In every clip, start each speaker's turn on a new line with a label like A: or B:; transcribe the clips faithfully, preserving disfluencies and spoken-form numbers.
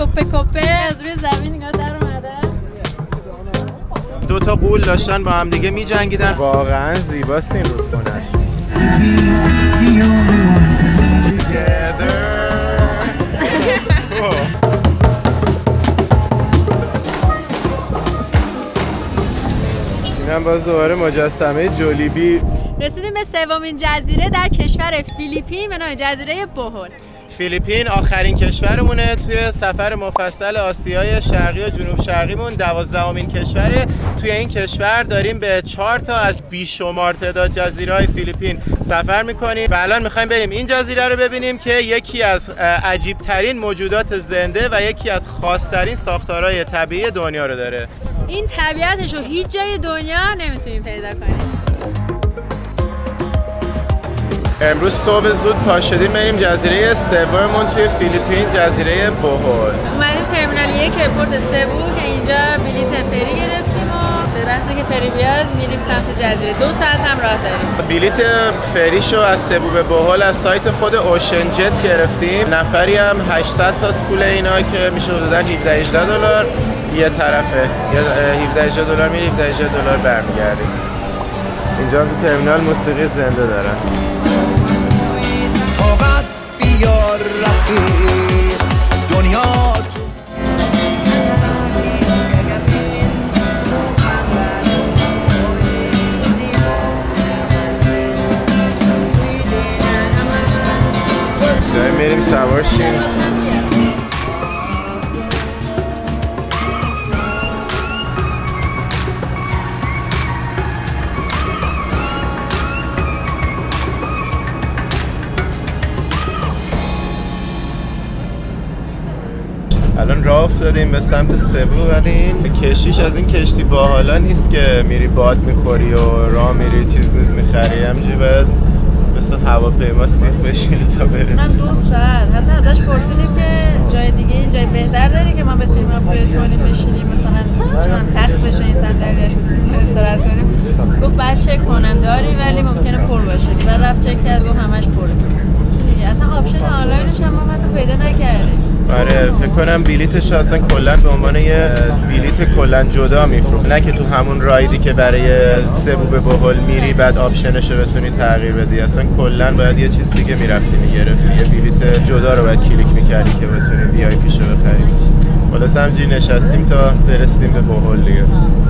A: کپه کپه از روی زمین نگاه در اومدن.
B: دو تا غول داشتن با هم دیگه می جنگیدن. واقعا زیباست این رودخونه‌اش. اینم باز دوباره مجسمه جولیبی.
A: رسیدیم به سومین جزیره در کشور فیلیپین به نام جزیره بوهول.
B: فیلیپین آخرین کشورمونه توی سفر مفصل آسیای شرقی و جنوب شرقیمون. دوازدهمین کشوره. توی این کشور داریم به چهار تا از بیشمار تعداد جزیره‌های فیلیپین سفر میکنیم و الان میخوایم بریم این جزیره رو ببینیم که یکی از عجیب ترین موجودات زنده و یکی از خاص‌ترین ساختارهای طبیعی دنیا رو داره.
A: این طبیعتش رو هیچ جای دنیا نمیتونیم پیدا کنیم.
B: امروز صبح زود پا شدیم بریم جزیره سوممون توی فیلیپین، جزیره بوهول.
A: اومدیم ترمینال یک ایرپورت سبو که اینجا بلیط فری گرفتیم و به وقتی که فری بیاد میریم سمت جزیره. دو ساعت هم راه داریم.
B: بلیط فریشو از سبو به بوهول از سایت خود اوشن جت گرفتیم. نفری هم هشتصد تا پول اینا که میشه حدوداً هفده هجده دلار یه طرفه. یا هفده هجده دلار میری هفده هجده دلار برمیگردیم. اینجا تو ترمینال موسیقی زنده دارن.
C: بیار رفیق دنیا تو
B: جایی میریم سوار شیم. الان راه افتادیم به سمت سبو ولی این کشیش از این کشتی باحالا نیست که میری باد میخوری و راه میری چیز نیز میخری. همینجوری باید مثل هواپیما سیخ بشینی تا برسی.
A: من دو ساعت حتی ازش پرسیدیم که جای دیگه این جای بهتر داری که ما بتونیم آپگرید کنیم بشینیم مثلا چون تخت بشه این صندلیاش بتونیم استراحت کنیم. گفت بعد چک کنم داری ولی ممکنه پر باشه. بعد رفت چک کرد گفت همش پره. اصلا آپشن آنلاینش هم ما حتی پیدا نکردیم.
B: آره فکر کنم بلیتش اصلا کلا به عنوان یه بلیت کلا جدا میفروخت، نه که تو همون رایدی که برای سبو به بوهول میری بعد آپشنشو بتونی تغییر بدی. اصلا کلا باید یه چیز دیگه میرفتی میگرفتی، یه بلیت جدا رو باید کلیک میکردی که بتونی وی آی پیشو بخری. خلاص همینجوری نشستیم تا برسیم به بوهول دیگه.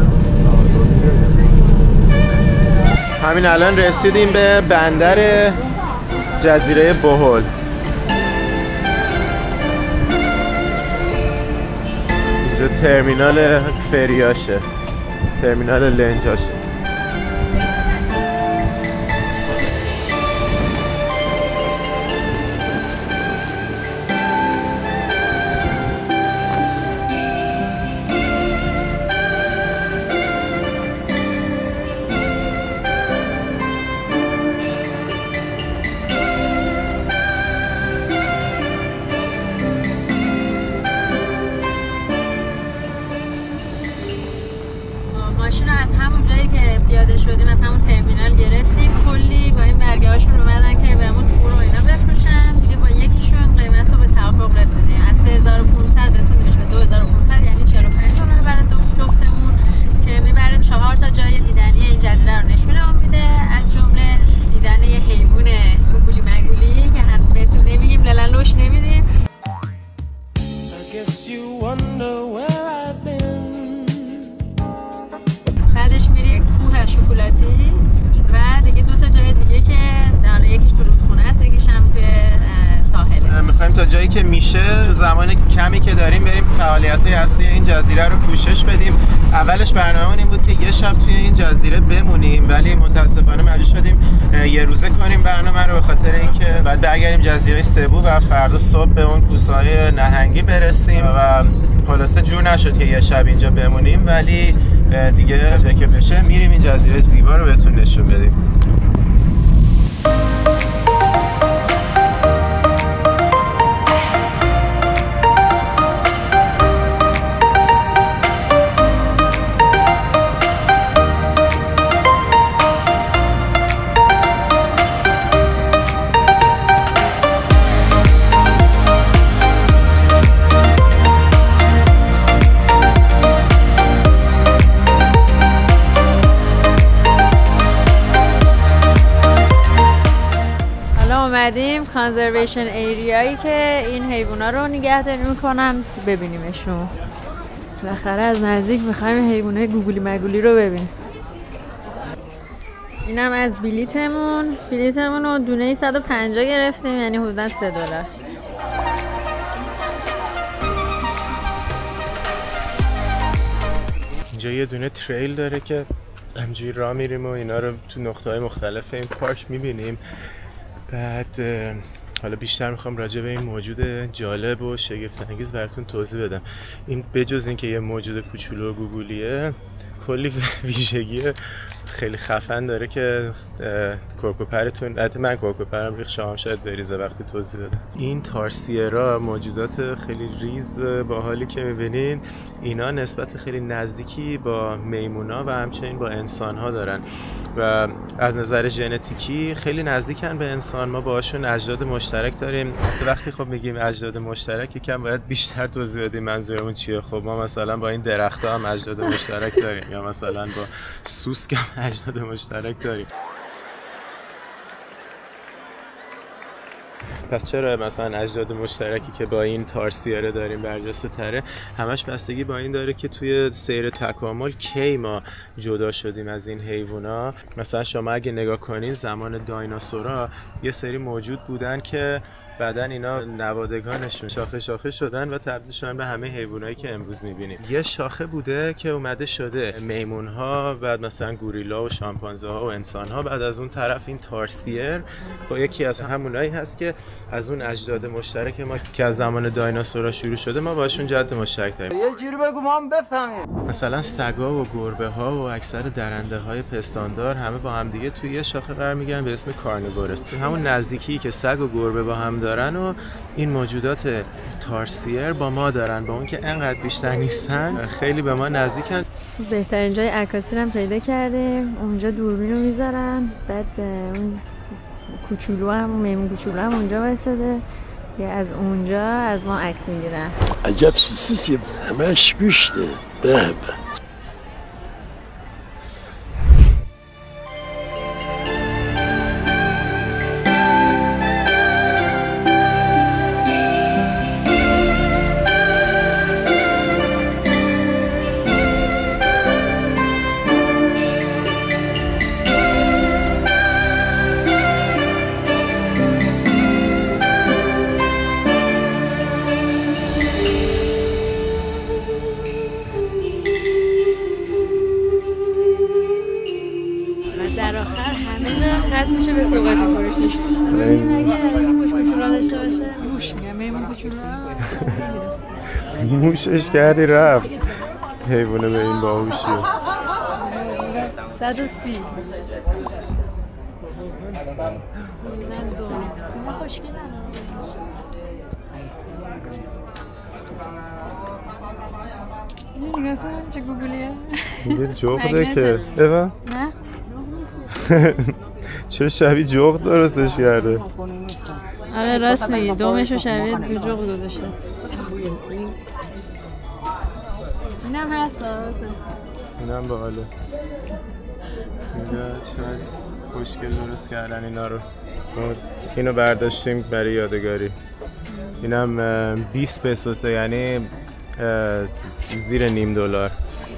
B: همین الان رسیدیم به بندر جزیره بوهول. اینجا ترمینال فریاشه، ترمینال لنجاشه.
A: ماشین رو از همون جایی که پیاده شدیم از همون ترمینال گرفتیم. کلی با این برگه هاشون اومدن که بهمون تور و اینا بفروشن. دیگه با یکیشون قیمت رو به توافق رسیدیم. از سه هزار و پانصد رسیدیمش به دو هزار و پانصد یعنی چهل و پنج دلار برای جفتمون که میبره چهار تا جای دیدنی این جزیره رو نشونمون میده، از جمله دیدن یه حیوان گوگولی منگولی که هم بهتون نمیگیم لالوش نمیدیم. بعدش میری کوه شکلاتی و دیگه دو تا جای دیگه که در یکیش تو رودخونه است یکیش هم توی ساحله.
B: میخوایم تا جایی که میشه تو زمان کمی که داریم بریم فعالیت‌های اصلی این جزیره رو پوشش بدیم. اولش برنامه‌مون این بود که یه شب توی این جزیره بمونیم ولی متاسفانه مجبور شدیم یه روزه کنیم برنامه رو به خاطر اینکه بعد برگردیم جزیره سبو و فردا صبح به اون کوسه‌های نهنگی برسیم و خلاصه جور نشد که یه شب اینجا بمونیم ولی دیگه جایی که بشه میریم این جزیره زیبا رو بهتون نشون بدیم.
A: اومدیم کانزرویشن ایریایی که این حیوونا رو نگهداری میکنن ببینیمشون. بالاخره از نزدیک میخوایم حیوانای گوگولی مگولی رو ببینیم. اینم از بلیتمون. بلیتمون رو دونه صد و پنجاه گرفتیم، یعنی حدوداً سه دلار.
B: اینجا یه دونه تریل داره که همجوری راه میریم و اینا رو تو نقطه‌های مختلف این پارک میبینیم. بعد حالا بیشتر میخوام راجع به این موجود جالب و شگفت‌انگیز براتون توضیح بدم. این بجز اینکه یه موجود کوچولو و گوگولیه، کلی ویژگی خیلی خفن داره که کوکوپرتون، البته من کوکوپرم ریخ، شما شاید بریزه وقتی توضیح بدم. این تارسیرا موجودات خیلی ریز باحالی که میبینین، اینا نسبت خیلی نزدیکی با میمونا و همچنین با انسان‌ها دارن و از نظر ژنتیکی خیلی نزدیکن به انسان. ما باهاشون اجداد مشترک داریم. وقتی خب میگیم اجداد مشترک یکم باید بیشتر توضیح بدیم منظورمون چیه. خب ما مثلا با این درخت‌ها هم اجداد مشترک داریم یا مثلا با سوسک هم اجداد مشترک داریم. پس چرا مثلا اجداد مشترکی که با این تارسیره داریم برجسته تره؟ همش بستگی با این داره که توی سیر تکامل کی ما جدا شدیم از این حیوونا. مثلا شما اگه نگاه کنین زمان دایناسورا یه سری موجود بودن که بعدن اینا نوادگانشون شاخه شاخه شدن و تبدیل شدن به همه حیوانایی که امروز می‌بینیم. یه شاخه بوده که اومده شده میمون‌ها، بعد مثلا گوریلا و شامپانزه‌ها و انسان‌ها، بعد از اون طرف این تارسیر با یکی از همونایی هست که از اون اجداد مشترک ما که از زمان دایناسورا شروع شده ما باشون جد مشترک داریم.
D: یه جوری بگو ما هم بفهمیم.
B: مثلا سگا و گربه‌ها و اکثر درنده‌های پستاندار همه با هم دیگه توی یه شاخه قرار می‌گیرن به اسم کارنیورس. همون نزدیکی که سگ و گربه با هم دارن و این موجودات تارسیر با ما دارن، با اون که انقدر بیشتر نیستن خیلی به ما نزدیکن.
A: بهترین جای عکاسی رو هم پیدا کردیم. اونجا دوربین رو میذارن، بعد اون کوچولو هم میمون کوچولو هم اونجا وایساده، یا از اونجا از ما عکس میگیرن.
E: عجب سوسیسیه، همش گوشته. به به.
A: در آخر همه ختم میشه به سوغاتی فروشی. ببینید اگه موش کوچولو داشته باشه، موش میگم میمون کوچولو
B: موشش کردی رفت حیوانه به این باهوشی.
A: صد و سی اینو نگاه کن چه گوگلیه.
B: یه جغده که ایوا
A: نه
B: چه شبیه جغد درستش کرده.
A: آره راست میگی، دومشو شبیه دو جغد گذاشته. اینم هست آراسته،
B: اینم باحاله. اینجا شاید خوشگل درست کردن اینا رو. اینو برداشتیم برای یادگاری. اینم بیست پسوسه، یعنی زیر نیم دلار.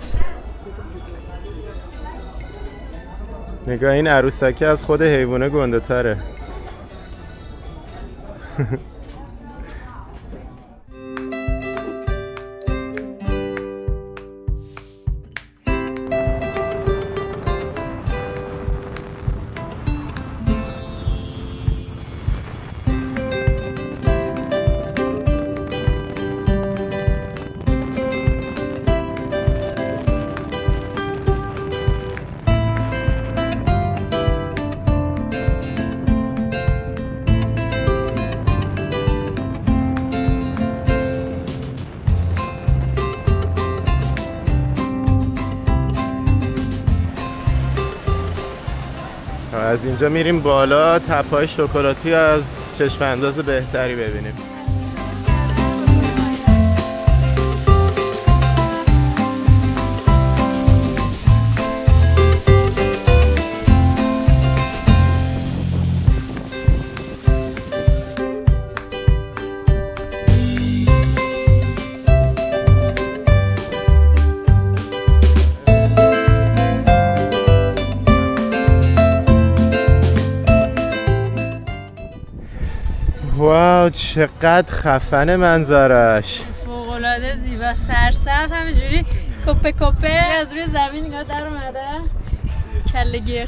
B: نگاه این عروسکی از خود حیوانه گنده تره. از اینجا میریم بالا تپه‌های شکلاتی از چشم انداز بهتری ببینیم. واو چقدر خفن منظرش،
A: فوق‌العاده زیبا، سرسبز همینجوری کپه کپه از روی زمین نگاه در اومده، کله گرد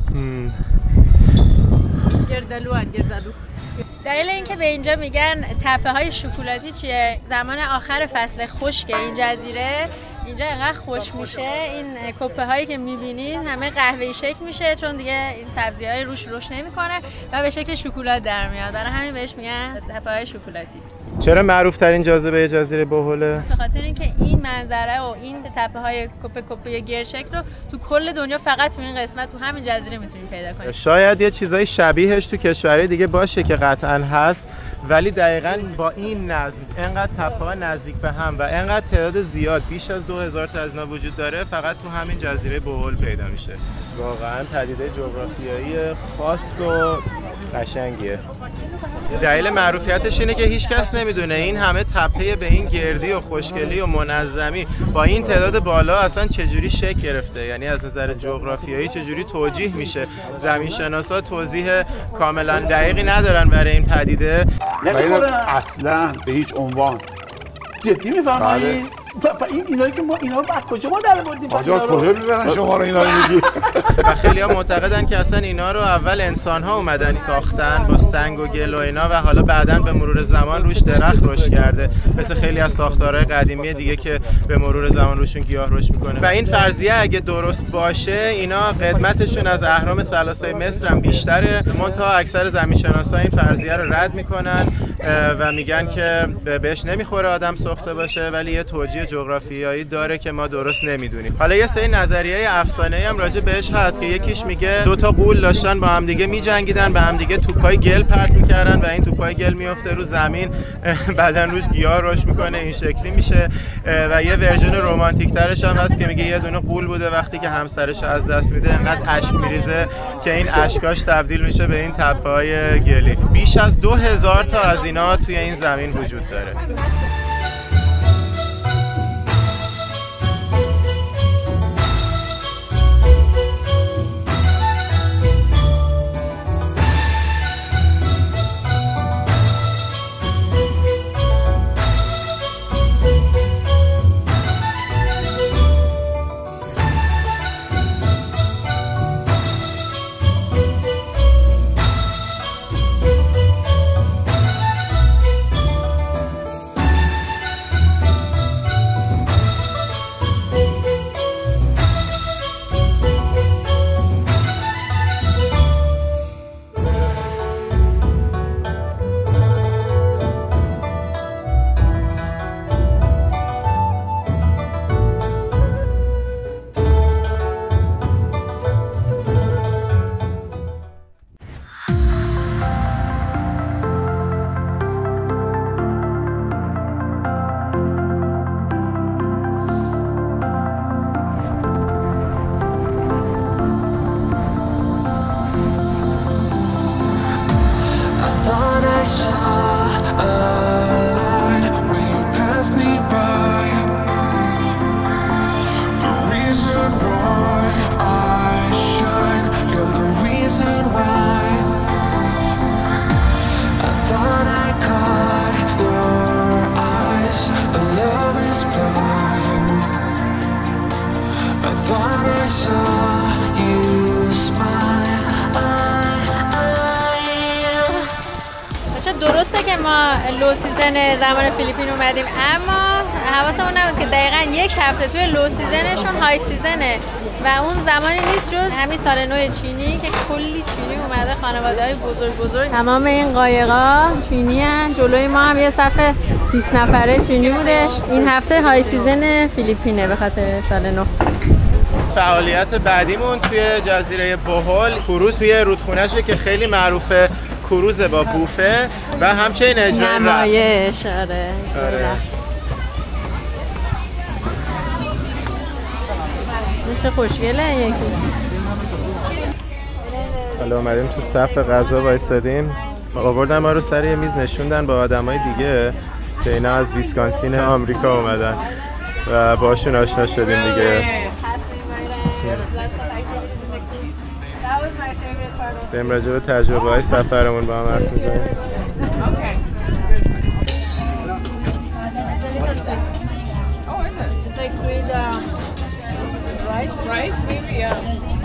A: گردالو گردالو. دلیل اینکه به اینجا میگن تپه های شکلاتی چیه؟ زمان آخر فصل خشکه این جزیره، اینجا اینقدر خوش میشه، این کپه هایی که میبینید همه قهوه‌ای شکل میشه چون دیگه این سبزی های روش روش نمیکنه و به شکل شکلات در میاد، برای همین بهش میگن تپه های شکلاتی.
B: چرا معروف ترین جاذبه جزیره بوهوله؟
A: به خاطر اینکه این منظره و این تپه های کپه کپه گردشکل رو تو کل دنیا فقط تو این قسمت تو همین جزیره میتونید پیدا کنید.
B: شاید یه چیزای شبیهش تو کشورهای دیگه باشه که قطعاً هست، ولی دقیقاً با این نظم انقدر تپه‌ها نزدیک به هم و انقدر تعداد زیاد بیش از دو هزار تا از اینا وجود داره فقط تو همین جزیره بوهول پیدا میشه. واقعاً پدیده جغرافیایی خاص و قشنگیه. دلیل معروفیتش اینه که هیچ کس نمیدونه این همه تپه به این گردی و خوشگلی و منظمی با این تعداد بالا اصلا چجوری شکل گرفته، یعنی از نظر جغرافیایی چجوری توجیه میشه. زمینشناسا توضیح کاملا دقیقی ندارن برای این پدیده.
F: نمیخوره اصلا به هیچ عنوان. جدی میفرمایید؟ این اینایی که ما اینا رو از کجا ما در آوردیم؟
G: آجا کجا می‌برن شما رو اینا رو میگی؟
B: و خیلی‌ها معتقدن که اصلا اینا رو اول انسان‌ها اومدن ساختن با سنگ و گل و اینا و حالا بعداً به مرور زمان روش درخت رشد کرده، مثل خیلی از ساختارهای قدیمی دیگه که به مرور زمان روشون گیاه رشد میکنه. و این فرضیه اگه درست باشه اینا قدمتشون از اهرام ثلاثه مصر هم بیشتره، منتها اکثر زمینشناسا این فرضیه رو رد میکنن و میگن که بهش نمیخوره آدم ساخته باشه، ولی یه توجیه جغرافیایی داره که ما درست نمیدونیم. حالا یه سری نظریه افسانه‌ای هم راجع بهش هست که یکیش میگه دو تا غول داشتن با هم دیگه میجنگیدن، به هم دیگه توپای گل پرت میکردن و این توپای گل میفته رو زمین، بعدن روش گیاه رشد میکنه، این شکلی میشه. و یه ورژن رمانتیک ترش هم هست که میگه یه دونه غول بوده وقتی که همسرش از دست میده انقدر اشک میریزه که این اشکاش تبدیل میشه به این تپه‌های گلی. بیش از دو هزار تا از اینا توی این زمین وجود داره. درسته که ما لو سیزن زمان فیلیپین اومدیم، اما حواسمون نبود که دقیقاً یک هفته توی لو سیزنشون های سیزنه و اون زمانی نیست جز همین سال نو چینی که کلی چینی اومده، خانواده های بزرگ بزرگ. تمام این قایقا چینی هن. جلوی ما هم یه صف بیست نفره چینی بودش. این هفته های سیزن فیلیپینه به خاطر سال نو. فعالیت بعدیمون توی جزیره بوهول کروز توی رودخونه‌شه که خیلی معروفه، کروز با بوفه و همچنین اجرای رقص.
A: نمایش. آره. چه خوشگله یکی.
B: حالا اومدیم تو صف غذا وایسادیم، آوردن ما رو سر یه میز نشوندن با آدمای دیگه که اینا از ویسکانسین آمریکا اومدن و باشون آشنا شدیم دیگه. بریم راجع به تجربه های سفرمون با هم حرف میزنیم.
H: Okay. Oh, is it?
A: It's like with um, rice.
H: Rice, maybe, yeah.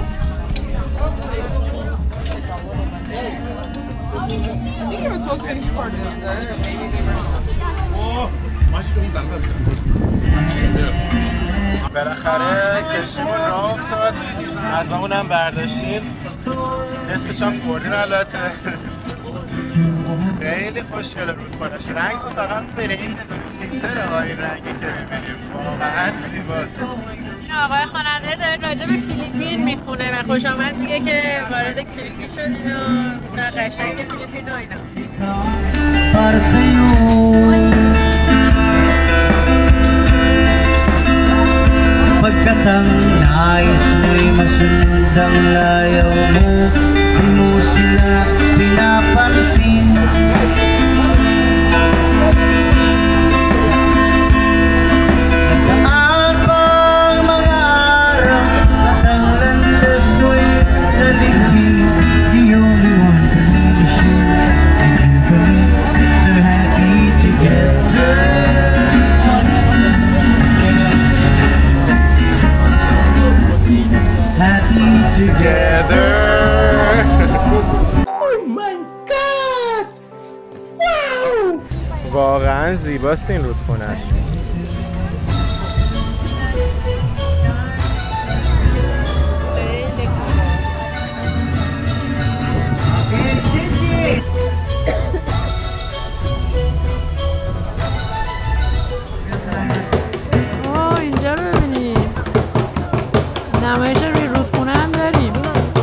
H: I think it was supposed to be for dessert, or maybe they were.
B: بالاخره کشیمون راه افتاد، غذامون هم برداشتیم، نصفش هم خوردیم. البته خیلی خوشگله رودخونه‌اش، رنگ فقط ببینید این فیلتره ها، این رنگی که می‌بینیم واقعا زیباست.
A: این آقای خواننده داره راجع به فیلیپین میخونه و خوش آمد میگه که وارد فیلیپین شدید و قشنگ فیلیپین و اینا.
I: Pagkat ang nais mo'y masunod ang layaw mo, di mo sila pinapansin. Nagdaan pang mga araw at ang landas mo'y naligpin. The only one who is you and you for me, so happy together. Happy together. Oh my god! Wow!
B: واقعا زیباست این رودخونه‌اش.
A: آه اینجا رو ببینید، نمایش روی رودخونه هم داریم.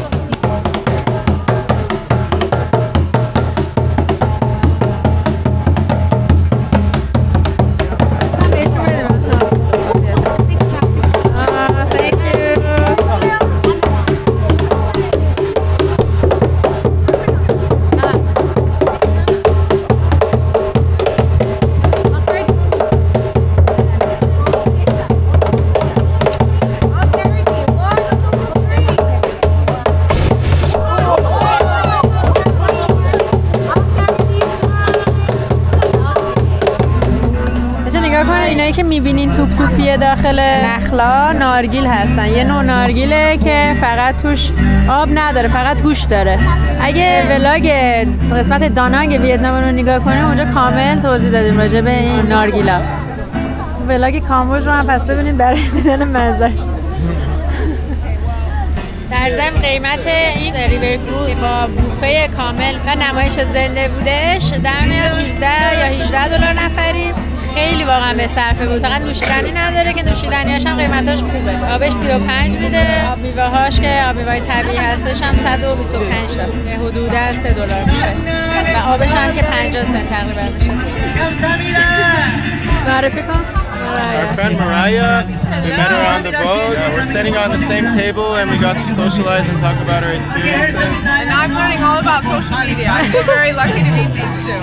A: اینایی که میبینین توپ توپیه داخل نخلا نارگیل هستن. یه نوع نارگیله که فقط توش آب نداره، فقط گوشت داره. اگه ولاگ قسمت دانانگ ویتنام رو نگاه کنیم اونجا کامل توضیح دادیم راجع به این نارگیلا. ولاگ کامبوج رو هم پس ببینید برای دیدن منظر. در ضمن قیمت این ریور کروز با بوفه کامل و نمایش زنده بودش در میاد هجده یا هجده دلار نفری. خیلی واقعا به صرفه بود. فقط نوشیدنی نداره که نوشیدنیاش هم قیمتاش خوبه. آبش سی و پنج میده. آب میوه‌هاش که آب میوه‌های طبیعی هستش هم صد و بیست و پنج تا. حدوداً سه دلار میشه. و آبش هم که پنجاه سنت تقریبا میشه. معرفی کن.
B: Our friend Mariah, we met her on the boat. Uh, we're sitting on the same table and we got to socialize and talk about our experiences.
H: And I'm learning all about social media. I feel very lucky to meet these two.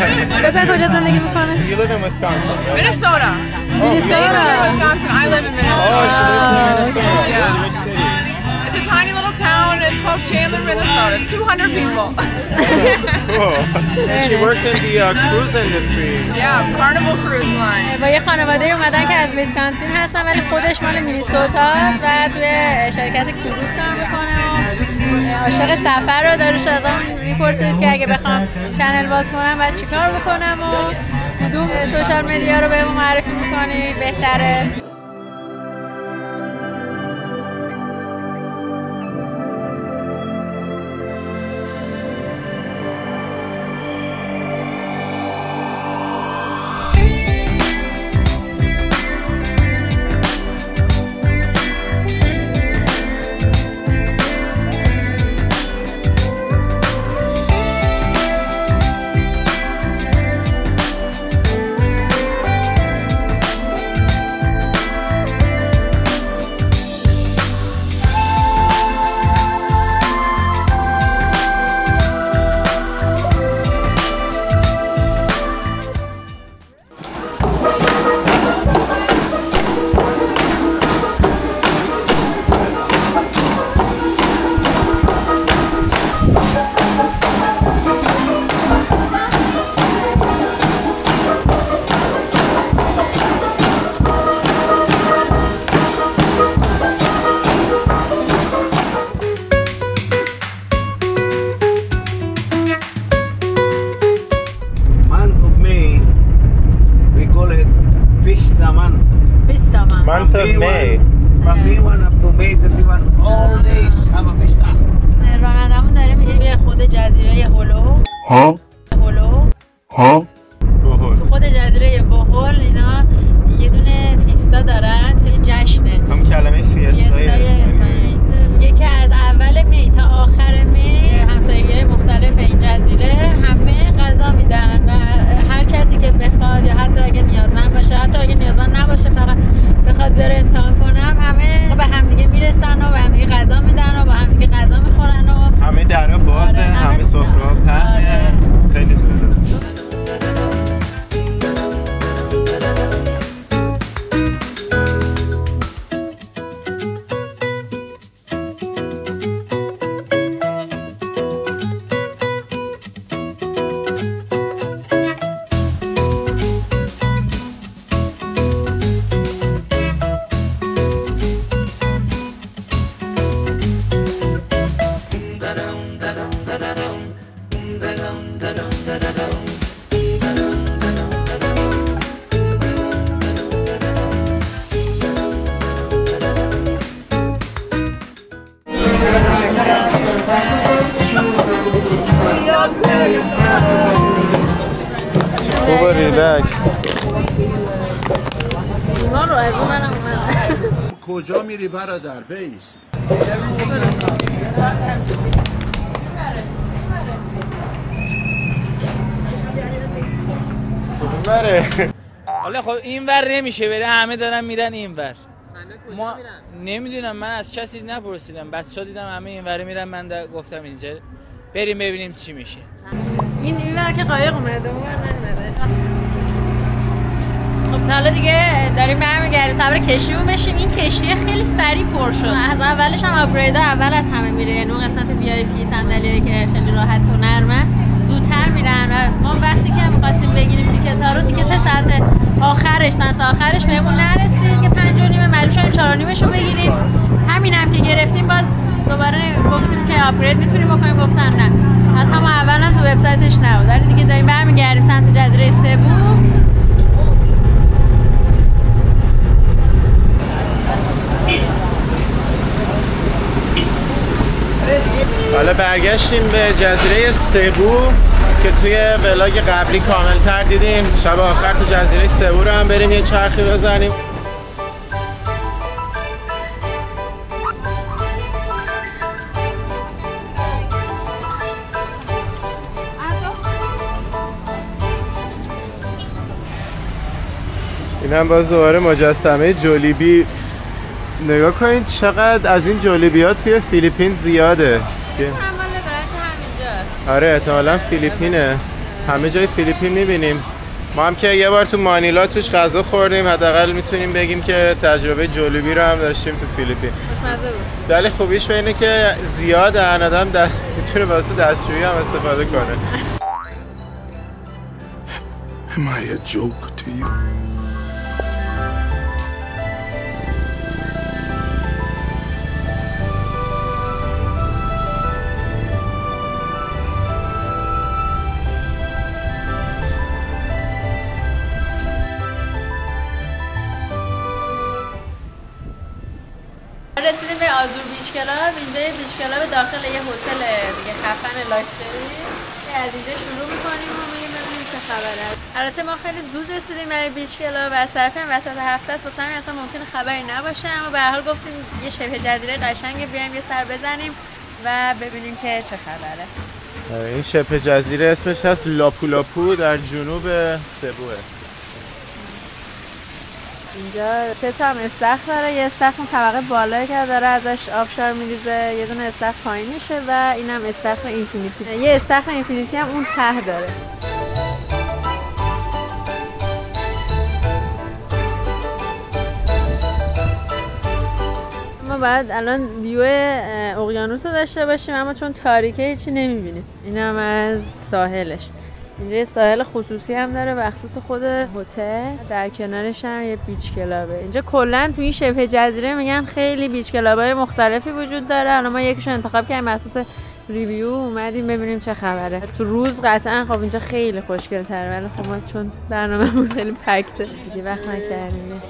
B: You live in Wisconsin, right?
H: Minnesota.
B: Oh,
H: They live in Wisconsin. I live in Minnesota.
B: Oh, she lives in Minnesota.
H: Yeah.
B: Really? Which city?
H: It's a tiny little town. It's called Chandler, Minnesota. It's two hundred people.
B: Cool. And she worked in the uh, cruise industry.
H: Yeah, Carnival Cruise Line.
A: با یه خانواده اومدن که از ویسکانسین هستن ولی خودش مال مینیسوتاست و توی شرکت کروز کار میکنه و عاشق سفر رو داره. از اون میپرسید که اگه بخوام چنل باز کنم باید چیکار بکنم و کدوم سوشال مدیا رو بهمون معرفی میکنید بهتره.
G: ها
A: هولو
G: ها
A: تو خود جزیره بوهول اینا یه دونه فیستا دارن، خیلی جشنه.
B: هم کلمه فیستای
A: اسپانیایی میگه که از اول می تا آخر می همسایگی مختلف این جزیره همه غذا میدن و هر کسی که بخواد یا حتی اگه نیازمند باشه، حتی اگه نیازمند نباشه فقط بخواد بره امتحان کنم، همه به همدیگه میرسن و به همدیگه غذا میدن و با همدیگه غذا میخورن و
B: همه درا بازه. آره، همه سفره پهنه. آره. خیلی زوده. خوبه ریلکس.
A: ایمان رو از منم اومد.
G: کجا میری برادر بیس؟
B: بره.
J: حالا خب این ور نمیشه بره، همه دارن میرن این ور. ما نمیدونم، من از کسی نپرسیدم، بچه‌ها دیدم همه این ور میرن، من گفتم اینجا بریم ببینیم چی میشه.
A: این این ور که قایق اومده اون ور نمیده. خب حالا دیگه داریم برمیگردیم سوار کشتی اون بشیم. این کشتی خیلی سریع پر شد. از اولش هم آپگرید اول از همه میره، یعنی اون قسمت وی آی پی صندلیایی که خیلی راحت و نرمه زودتر میرن و ما وقتی که می‌خواستیم بگیریم تیکت ها رو، تیکت ساعت آخرش ساعت آخرش بهمون نرسید که پنج و نیم مجبور شدیم چهار و نیمش رو بگیریم. همین هم که گرفتیم باز دوباره گفتیم که آپگرید میتونیم بکنیم، گفتن نه. از همون اول هم تو وبسایتش نبود. ولی دیگه داریم برمیگردیم سمت جزیره سبو.
B: حالا برگشتیم به جزیره سبو که توی ولاگ قبلی کاملتر دیدیم. شب آخر تو جزیره سبو رو هم بریم یه چرخی بزنیم. این هم باز دوباره مجسمه جولیبی. نگاه کنید چقدر از این جولیبی ها توی فیلیپین زیاده. آره احتمالا فیلیپینه، همه جای فیلیپین میبینیم. ما هم که یه بار تو مانیلا توش غذا خوردیم، حداقل میتونیم بگیم که تجربه جولیبی رو هم داشتیم تو فیلیپین. خوشمزه بود. ولی خوبیش به اینه که زیادن، آدم در... میتونه واسه دستشویی هم استفاده کنه.
G: Am I a joke to you?
A: رسیدیم به آزور بیچ کلاب. اینجا یه بیچ کلاب داخل یه هتل دیگه خفن لاکچری. از اینجا شروع می‌کنیم و میریم ببینیم چه خبره. البته ما خیلی زود رسیدیم برای بیچ کلاب و از طرفی هم وسط هفته است، واسه همین اصلا ممکنه خبری نباشه، اما به هر حال گفتیم یه شبه جزیره قشنگه بیایم یه سر بزنیم و ببینیم که چه خبره.
B: این شبه جزیره اسمش هست لاپو لاپو در جنوب سبوه.
A: اینجا سه تا هم استخر داره. یه استخر اون طبقه بالایی که داره ازش آبشار میریزه، یه دونه استخر پایینشه و اینم استخر اینفینیتی. یه استخر اینفینیتی هم اون ته داره. ما باید الان ویو اقیانوس رو داشته باشیم، اما چون تاریکه هیچی نمیبینیم. اینم از ساحلش. اینجا یه ساحل خصوصی هم داره مخصوص خود هتل، در کنارش هم یه بیچ کلابه. اینجا کلا تو این شبه جزیره میگن خیلی بیچ کلابای مختلفی وجود داره. حالا ما یکیشو انتخاب کردیم مخصوص ریویو اومدیم ببینیم چه خبره. تو روز قطعا خب اینجا خیلی خوشگل تره، ولی خب ما چون برنامه‌مون خیلی پکته دیگه وقت نکردیم.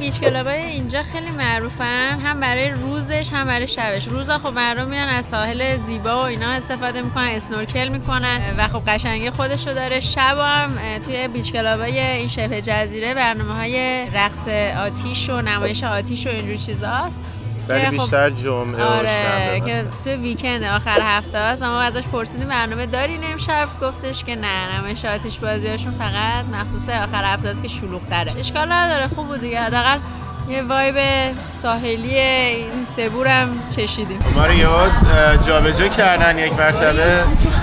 A: بیچ کلابای اینجا خیلی معروفن، هم برای روزش هم برای شبش. روزا خب مردم میان از ساحل زیبا و اینا استفاده میکنن، اسنورکل میکنن و خب قشنگی خودشو داره. شب هم توی بیچ کلابای این شبه جزیره برنامه‌های رقص آتیش و نمایش آتیش و اینجور چیزاست.
B: ولی بیشتر جمعه
A: آره
B: و
A: که تو ویکند آخر هفته است. اما ازش پرسیدیم برنامه دارین امشب، گفتش که نه، نمایش آتش بازیاشون فقط مخصوص آخر هفته است که شلوغ‌تره. اشکال نداره، خوب بود دیگه، حداقل یه وایب ساحلی این سبورم چشیدیم.
B: ما رو یاد جابجا کردن یک مرتبه.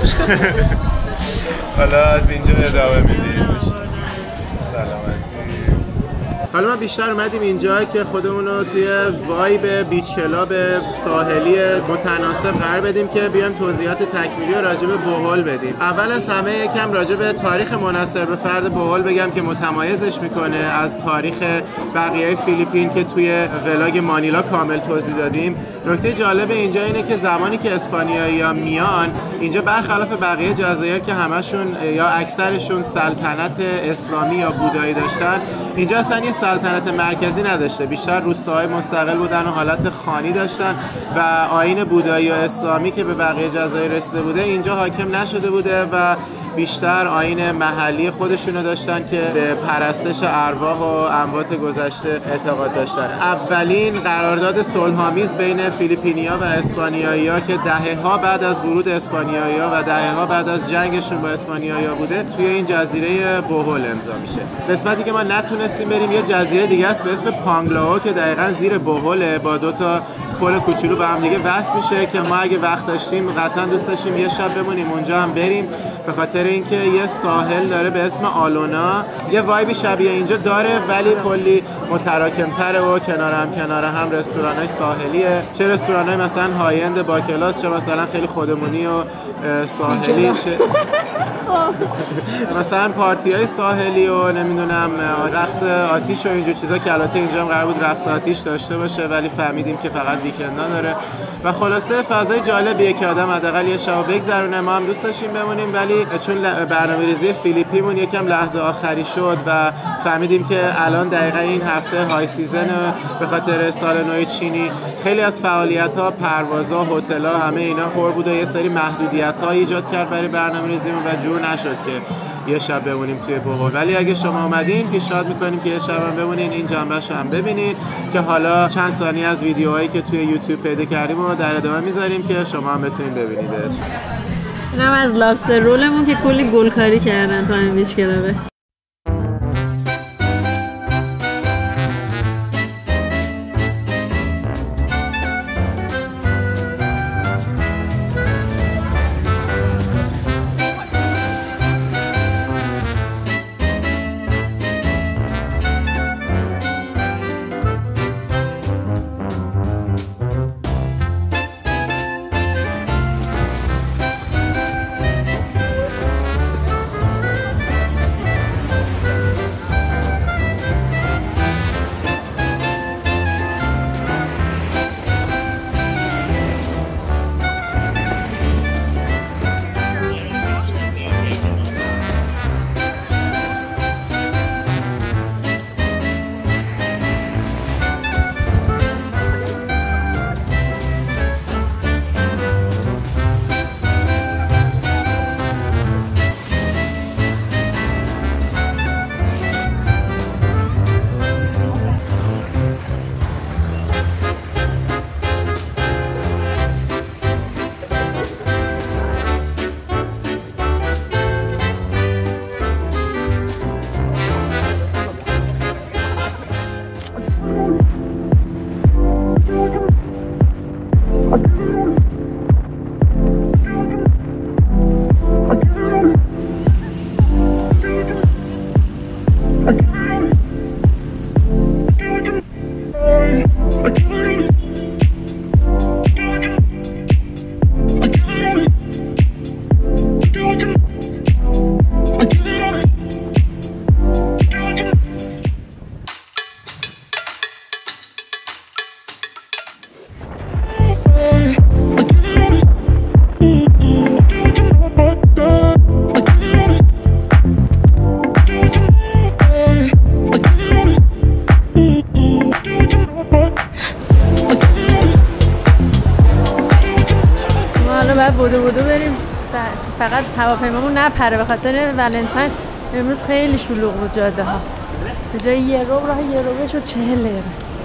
B: حالا از اینجا ادامه میدیم. سلامتی. حالا ما بیشتر اومدیم اینجا که خودمون رو توی وایب بیچ کلاب ساحلی متناسب قرار بدیم که بیایم توضیحات تکمیلی رو راجع به بوهول بدیم. اول از همه یکم راجع به تاریخ منحصر به فرد بوهول بگم که متمایزش میکنه از تاریخ بقیه فیلیپین که توی ولاگ مانیلا کامل توضیح دادیم. نکته جالب اینجا اینه که زمانی که اسپانیایی‌ها میان اینجا برخلاف بقیه جزایر که همشون یا اکثرشون سلطنت اسلامی یا بودایی داشتن، اینجا اصلا یه سلطنت مرکزی نداشته، بیشتر روستاهای مستقل بودن و حالت خانی داشتن و آیین بودایی و اسلامی که به بقیه جزایر رسیده بوده اینجا حاکم نشده بوده و بیشتر آیین محلی خودشونو داشتن که به پرستش ارواح و اموات گذشته اعتقاد داشتن. اولین قرارداد صلح‌آمیز بین فیلیپینیا و اسپانیایی‌ها که دهه‌ها بعد از ورود اسپانیایی‌ها و دهه‌ها بعد از جنگشون با اسپانیایی‌ها بوده توی این جزیره بوهول امضا میشه. قسمتی که ما نتونستیم بریم یه جزیره دیگه است به اسم پانگلاو که دقیقاً زیر بوهول با دو تا پل کوچولو به هم دیگه وصل میشه که ما اگه وقت داشتیم قطعاً دوست داشتیم یه شب بمونیم اونجا هم بریم، به خاطر اینکه یه ساحل داره به اسم آلونا، یه وایبی شبیه اینجا داره ولی کلی متراکم‌تره و کنار هم کنار هم رستوران‌های ساحلیه، چه رستوران‌های مثلا های اند با کلاس، چه مثلا خیلی خودمونی و ساحلی، چه مثلا پارتی‌های ساحلی و نمیدونم رقص آتیش و اینجور چیزا که البته اینجا هم قرار بود رقص آتیش داشته باشه ولی فهمیدیم که فقط ویکندا داره و خلاصه فضای جالبیه که آدم حداقل یه شب بگذرونه. ما هم دوست داشتیم بمونیم ولی چون برنامه‌ریزی فیلیپیمون یکم لحظه آخری شد و فهمیدیم که الان دقیقاً این هفته های سیزن به خاطر سال نو چینی خیلی از فعالیت‌ها، پروازها، هتل‌ها همه اینا پر بود و یه سری محدودیت‌ها ایجاد کرد برای برنامه‌ریزیمون و جور نشد که یه شب بمونیم توی بوهول. ولی اگه شما اومدین پیشنهاد می‌کنیم که یه شب هم بمونین، این جنبه‌شو هم ببینید که حالا چند ثانیه از ویدیوهایی که توی یوتیوب پیدا کردیم رو در ادامه می‌ذاریم که شما هم بتونید ببینیدش.
A: اینم از لابستر رولمون که کلی گلکاری کردن تو این بیچ کلابه. باید بودو بودو بریم فقط هواپیمامون نپره به خاطر ولنتاین. امروز خیلی شلوغ بود جاده ها. به جای یه رو راه یه رو شد چهل دقیقه.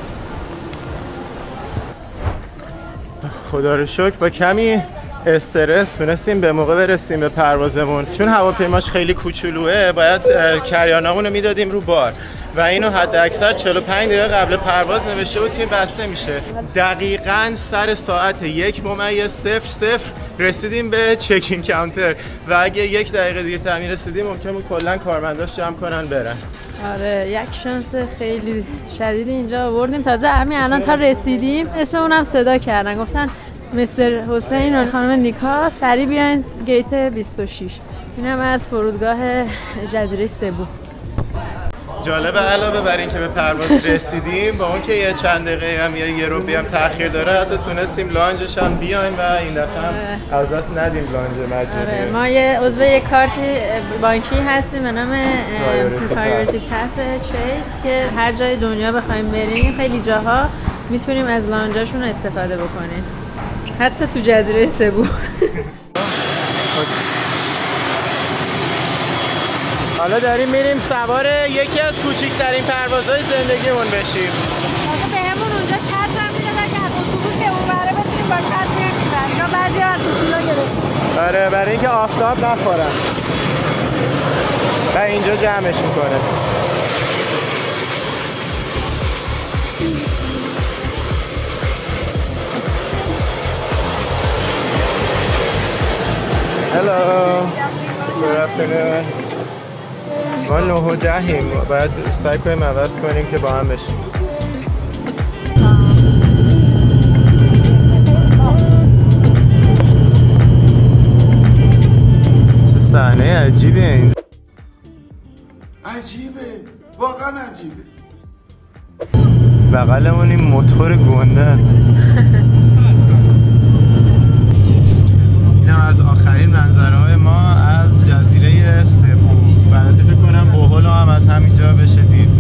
B: خدا رو شکر با کمی استرس تونستیم به موقع برسیم به پروازمون. چون هواپیماش خیلی کوچولوئه باید کریانامون رو میدادیم رو بار و اینو حد اکثر چهل و پنج دقیقه قبل پرواز نوشته بود که بسته میشه. دقیقاً سر ساعت یک ممیز صفر صفر رسیدیم به چکین کانتر و اگه یک دقیقه دیگه می رسیدیم ممکن بود کلا کارمنداش جمع کنن برن.
A: آره یک شانس خیلی شدیدی اینجا آوردیم. تازه همین الان تا رسیدیم اسممون صدا کردن گفتن مستر حسین و خانم نیکا سریع بیاین گیت بیست و شش. اینم از فرودگاه جزیره سبو.
B: جالب علاوه بر این که به پرواز رسیدیم با اون که یه چند دقیقه هم یا یه رو بیام تاخیر داره حتی تونستیم لانجش هم بیایم و این دفعه هم از دست ندیم لانج مجانی.
A: آره. ما یه عضو یک کارت بانکی هستیم به نام پرایورتی پاس چیس که هر جای دنیا بخوایم بریم خیلی جاها میتونیم از لانجاشون استفاده بکنیم حتی تو جزیره سبو.
B: حالا داریم میریم سوار یکی از کوچکترین پروازهای زندگیمون بشیم.
A: آقا بهمون اونجا چتر هم میدادن که از اتوبوس که اونوره بتونیم با چتر بریم. یا بعضی از اتوبوسا گرفتیم.
B: آره برای اینکه آفتاب نخورن. و اینجا جمعش میکنه. Hello. Good afternoon. ما نه و دهیم باید سعی کنیم عوض کنیم که با هم بشیم. چه صحنه عجیبه این.
G: عجیبه واقعا عجیبه.
B: بغلمون این موتور گنده است. اینا از آخرین منظره های ما از جزیره سبو. البته فکر کنم بوهولو هم از همینجا بشه دید.